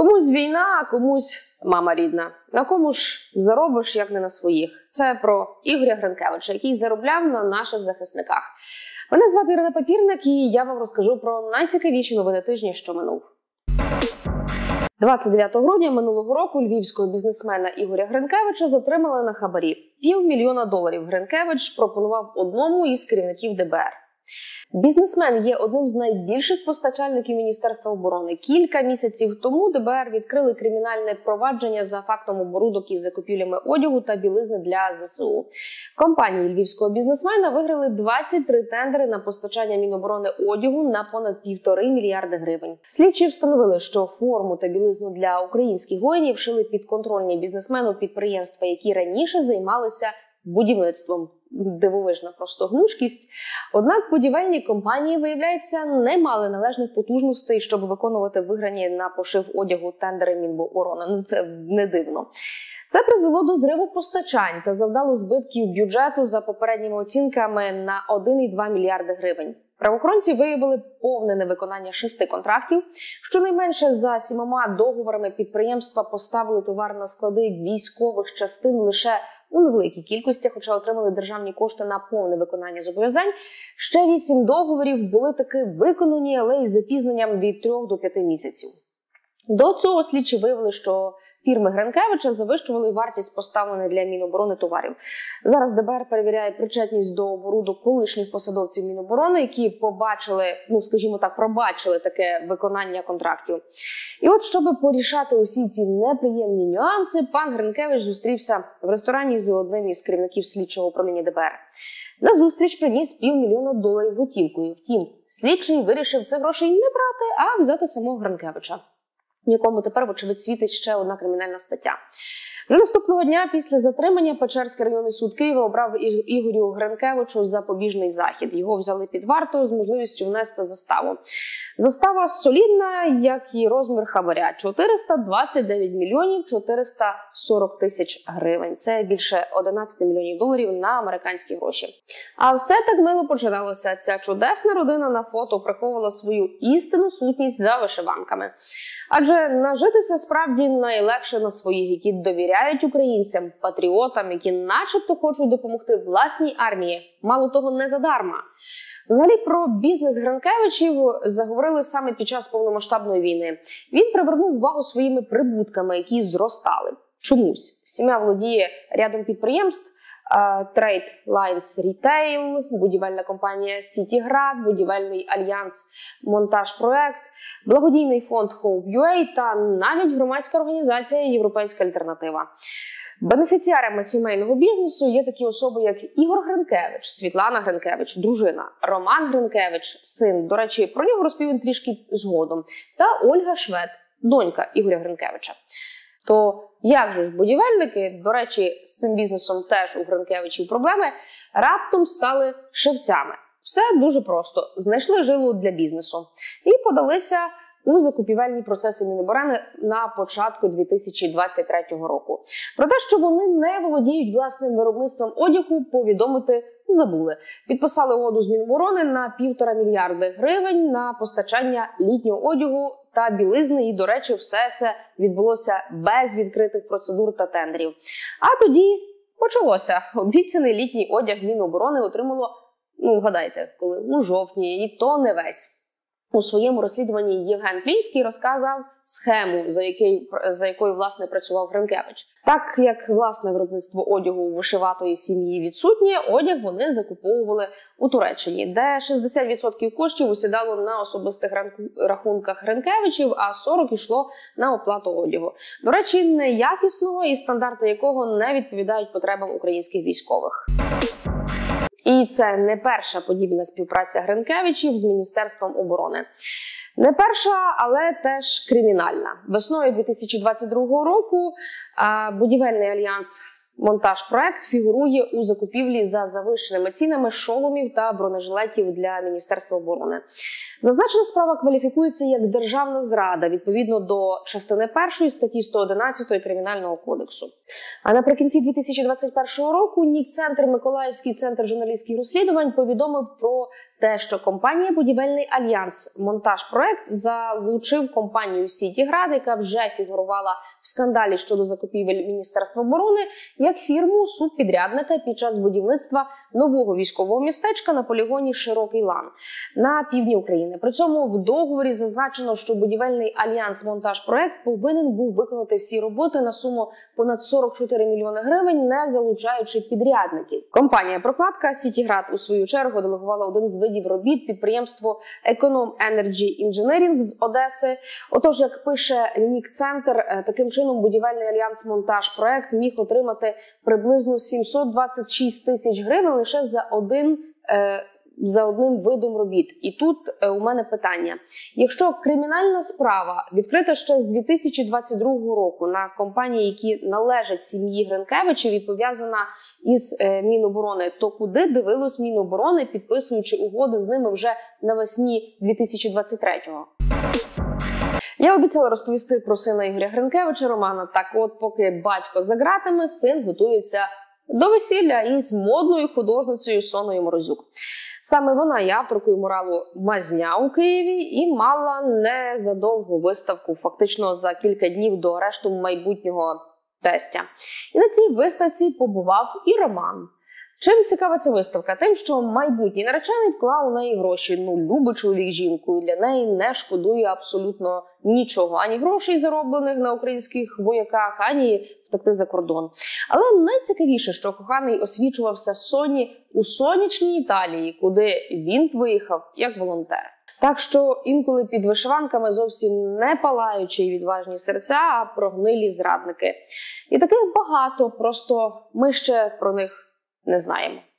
Комусь війна, а комусь мама рідна. На кому ж заробиш, як не на своїх. Це про Ігоря Гринкевича, який заробляв на наших захисниках. Мене звати Ірина Папірник, і я вам розкажу про найцікавіші новини тижня, що минув. 29 грудня минулого року львівського бізнесмена Ігоря Гринкевича затримали на хабарі. $500 000 Гринкевич пропонував одному із керівників ДБР. Бізнесмен є одним з найбільших постачальників Міністерства оборони. Кілька місяців тому ДБР відкрили кримінальне провадження за фактом оборудок із закупівлями одягу та білизни для ЗСУ. Компанії львівського бізнесмена виграли 23 тендери на постачання Міноборони одягу на понад $1,5 мільярди. Слідчі встановили, що форму та білизну для українських воїнів шили підконтрольні бізнесмену підприємства, які раніше займалися будівництвом. Дивовижна просто гнучкість. Однак будівельні компанії, виявляється, не мали належних потужностей, щоб виконувати виграні на пошив одягу тендери Міноборони. Це не дивно. Це призвело до зриву постачань та завдало збитків бюджету за попередніми оцінками на $1,2 мільярди. Правоохоронці виявили повне невиконання 6 контрактів. Щонайменше за 7 договорами підприємства поставили товар на склади військових частин лише у невеликій кількості, хоча отримали державні кошти на повне виконання зобов'язань. Ще 8 договорів були таки виконані, але із запізненням від 3 до 5 місяців. До цього слідчі виявили, що фірми Гринкевича завищували вартість поставлених для Міноборони товарів. Зараз ДБР перевіряє причетність до оборудок колишніх посадовців Міноборони, які пробачили таке виконання контрактів. І от, щоб порішати усі ці неприємні нюанси, пан Гринкевич зустрівся в ресторані з одним із керівників слідчого управління ДБР. На зустріч приніс $500 000 готівкою. Втім, слідчий вирішив цих грошей не брати, а взяти самого Гринкевича, якому тепер, вочевидь, світить ще одна кримінальна стаття. Вже наступного дня після затримання Печерський районний суд Києва обрав Ігорю Гринкевичу запобіжний захід. Його взяли під варту з можливістю внести заставу. Застава солідна, як і розмір хабаря – $429 440 тисяч. Це більше $11 мільйонів на американські гроші. А все так мило починалося. Ця чудесна родина на фото приховувала свою істинну сутність за вишиванками. Адже нажитися справді найлегше на своїх, які довіряють українцям, патріотам, які начебто хочуть допомогти власній армії. Мало того, не задарма. Взагалі про бізнес Гринкевичів заговорили саме під час повномасштабної війни. Він привернув увагу своїми прибутками, які зростали. Чомусь. Сім'я володіє рядом підприємств: Trade Lines Retail, будівельна компанія Сітіград, будівельний альянс Монтажпроект, благодійний фонд Hope.ua та навіть громадська організація Європейська альтернатива. Бенефіціарами сімейного бізнесу є такі особи, як Ігор Гринкевич, Світлана Гринкевич, дружина, Роман Гринкевич, син, до речі, про нього розповім трішки згодом, та Ольга Швед, донька Ігоря Гринкевича. То як же ж будівельники, до речі, з цим бізнесом теж у Гринкевичів проблеми, раптом стали шевцями? Все дуже просто. Знайшли жилу для бізнесу і подалися у закупівельні процеси Міноборони на початку 2023 року. Про те, що вони не володіють власним виробництвом одягу, повідомити забули. Підписали угоду з Міноборони на $1,5 мільярди на постачання літнього одягу та білизни. І, до речі, все це відбулося без відкритих процедур та тендерів. А тоді почалося. Обіцяний літній одяг Міноборони отримало, вгадайте, коли? У жовтні, і то не весь. У своєму розслідуванні Євген Плінський розказав схему, за якою, власне, працював Гринкевич. Так як власне виробництво одягу у вишиватої сім'ї відсутнє, одяг вони закуповували у Туреччині, де 60% коштів усідало на особистих рахунках Гринкевичів, а 40% йшло на оплату одягу. До речі, неякісного, і стандарти якого не відповідають потребам українських військових. І це не перша подібна співпраця Гринкевичів з Міністерством оборони. Не перша, але теж кримінальна. Весною 2022 року будівельний альянс Монтажпроект фігурує у закупівлі за завищеними цінами шоломів та бронежилетів для Міністерства оборони. Зазначена справа кваліфікується як державна зрада відповідно до частини 1 статті 111 Кримінального кодексу. А наприкінці 2021 року НІК-центр Миколаївський центр журналістських розслідувань повідомив про те, що компанія «Будівельний альянс» «Монтажпроект» залучив компанію «Сітіград», яка вже фігурувала в скандалі щодо закупівель Міністерства оборони, як фірму субпідрядника під час будівництва нового військового містечка на полігоні Широкий Лан на півдні України. При цьому в договорі зазначено, що «Будівельний альянс Монтажпроект» повинен був виконати всі роботи на суму понад 44 мільйони гривень, не залучаючи підрядників. Компанія «Прокладка» «Сітіград» у свою чергу делегувала один з видів робіт підприємству Економ Енерджі Інженерінг з Одеси. Отож, як пише НІК-центр, таким чином «Будівельний альянс Монтажпроект» міг отримати приблизно 726 тисяч гривень лише за одним видом робіт. І тут у мене питання. Якщо кримінальна справа відкрита ще з 2022 року на компанії, які належать сім'ї Гринкевичів і пов'язана із Міноборони, то куди дивилось Міноборони, підписуючи угоди з ними вже навесні 2023-го? Я обіцяла розповісти про сина Ігоря Гринкевича Романа. Так от, поки батько за ґратами, син готується до весілля із модною художницею Соною Морозюк. Саме вона є авторкою муралу «Мазня» у Києві і мала незадовгу виставку, фактично за кілька днів до арешту майбутнього тестя. І на цій виставці побував і Роман. Чим цікава ця виставка? Тим, що майбутній наречений вклав у неї гроші. Любить чоловік жінку, і для неї не шкодує абсолютно нічого. Ані грошей, зароблених на українських вояках, ані втекти за кордон. Але найцікавіше, що коханий освічувався Соні у сонячній Італії, куди він виїхав як волонтер. Так що інколи під вишиванками зовсім не палаючі і відважні серця, а прогнилі зрадники. І таких багато, просто ми ще про них не знаємо.